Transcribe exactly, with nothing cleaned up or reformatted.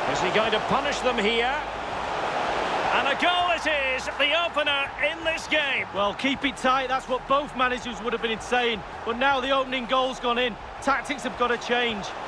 Is he going to punish them here? And a goal it is, the opener in this game. Well, keep it tight, that's what both managers would have been saying. But now the opening goal's gone in. Tactics have got to change.